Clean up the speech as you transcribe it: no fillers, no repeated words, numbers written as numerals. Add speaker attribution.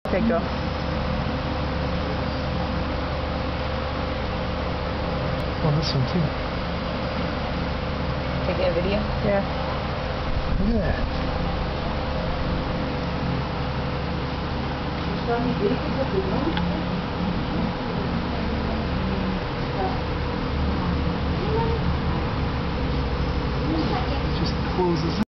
Speaker 1: Okay, go.
Speaker 2: Oh, this one too.
Speaker 1: Taking a video? Yeah.
Speaker 2: Look at that. Just closes